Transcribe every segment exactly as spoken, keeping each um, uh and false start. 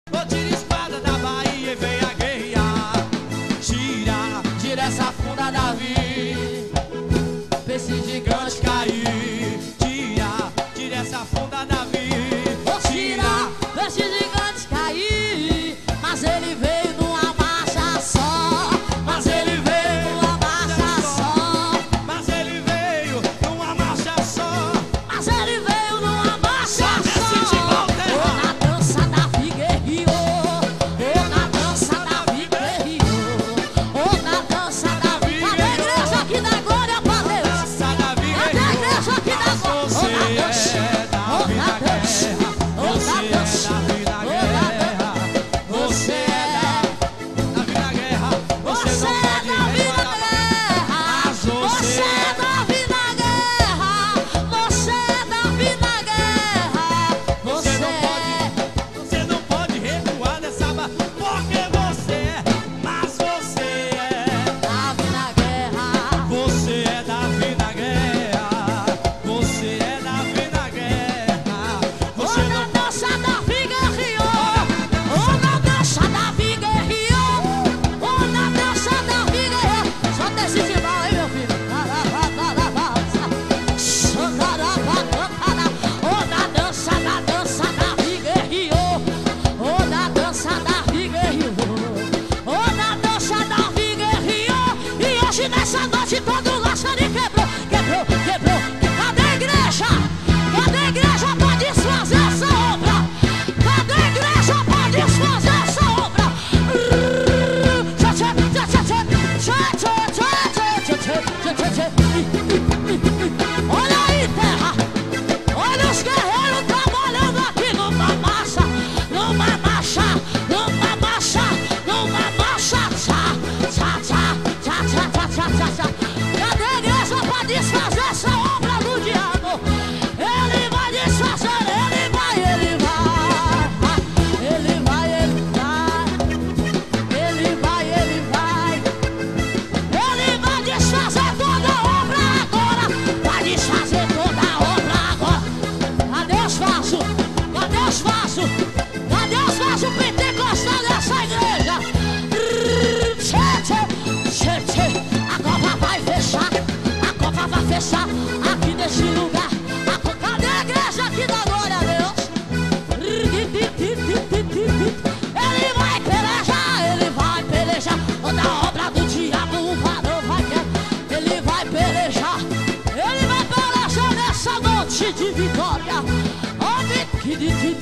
Ô, tira a espada da Bahia e venha guerrear. Tira, tira essa funda da vida, pra esse gigante cair. Tira, tira essa funda da vida. Ô, tira, pra esse gigante cair. Mas ele veio numa marcha só. Mas ele veio numa marcha só. Mas ele veio numa marcha só. Mas ele veio numa marcha Só desce de volta. Ô, na dança Davi guerreou. Ô, na dança Davi guerreou. Ô, na dança Davi. Cadê a igreja que dá glória pra Deus? Dança da vida. Cadê a igreja que dá glória? Ô, Você na dança. é Ô, Davi na na dança. guerra. Ô, na Você é dança. Davi na Ô, na guerra. Você é Davi na guerra. Você Você não é pode Davi na reclamar. guerra. Mas você Você é Davi na guerra. Você é Davi na guerra. Você Você não é. pode, você não pode recuar nessa barra, porque você é, mas você é, Davi na guerra. você é Davi na guerra, você é Davi na guerra, você Ô, na não dança Davi guerreou. Ô, na dança Davi guerreou. Ô, na dança Davi guerreou. Só decide mal, hein, meu filho? Ô, na dança, na dança Davi guerreou. Ô, na dança Davi guerreou. Ô, na dança Davi guerreou. E hoje nessa noite todo laçarinho quebrou. Quebrou, quebrou. Cadê a igreja? Cadê a igreja pra desfazer essa obra? Cadê a igreja pra desfazer essa obra? Tchê, tchê, tchê, tchê, tchê, tchê, tchê, tchê, tchê, tchê. Olha aí, terra. Olha os guerreiros trabalhando aqui numa marcha, numa marcha, numa marcha, numa marcha. Tchá, tchá, tchá, tchá, tchá, tchá, tchá, tchá. Cadê a igreja pra desfazer essa obra do diabo? Ele vai desfazer, ele vai, ele vai. Ele vai, ele vai. Ele vai, ele vai. Ele vai desfazer toda a obra agora. Vai desfazer toda a obra agora. Cadê os vasos? Cadê os vasos? Cadê os vasos pentecostais dessa igreja? Tchê, tchê, tchê, tchê. A copa vai fechar. A copa vai fechar aqui nesse lugar. A co- Cadê a igreja aqui da glória a Deus? Ele vai pelejar, ele vai pelejar. Toda a obra do diabo, o varão vai quebrar. Ele vai pelejar, ele vai pelejar nessa noite de vitória. Ó, vi-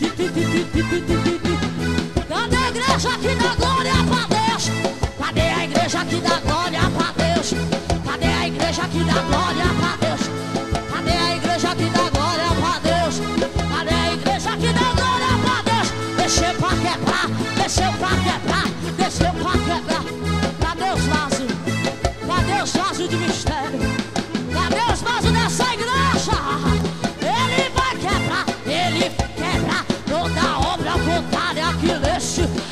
Cadê a igreja que dá glória pra Deus? Cadê a igreja que dá glória pra Deus? Cadê a igreja que dá glória pra Deus? Cadê a igreja que dá glória pra Deus? Cadê a igreja que dá glória pra Deus? Desceu pra quebrar, desceu pra quebrar, desceu pra quebrar. Cadê os vasos? Cadê os vasos de mistério? Cadê os vasos dessa igreja? Ele vai quebrar, ele quebra toda a obra contrária que neste